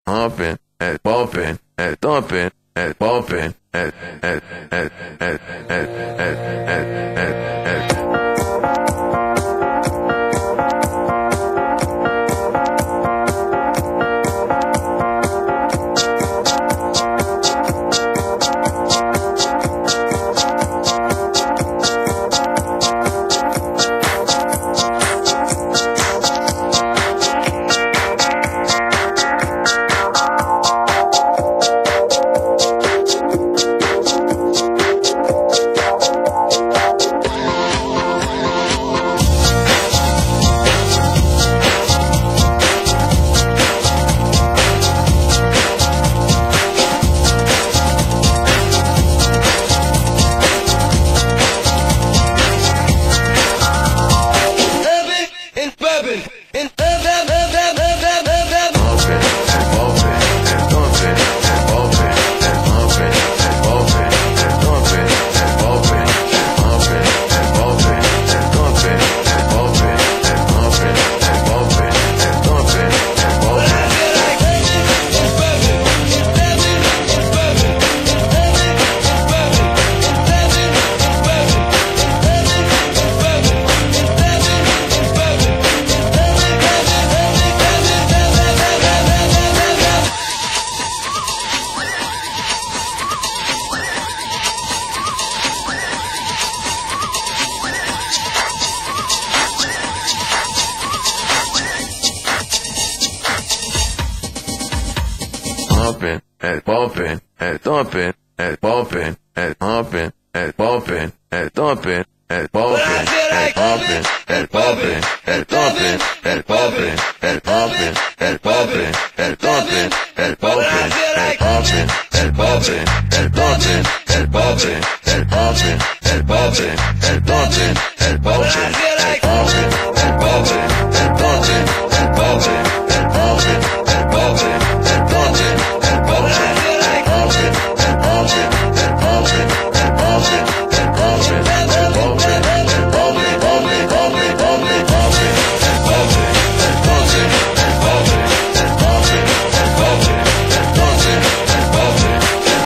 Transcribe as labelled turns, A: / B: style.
A: humping, and bumping, and thumping, and bumping, and humping, and bumping, and thumping, and bumping, and humping, and bumping, and thumping, and bumping, and humping, and bumping, and thumping, and bumping, and humping, and bumping, and thumping, and bumping, and humping, and bumping, and thumping, and bumping, and humping, and bumping, and thumping, and bumping, and humping, and bumping, and thumping, and bumping, and humping.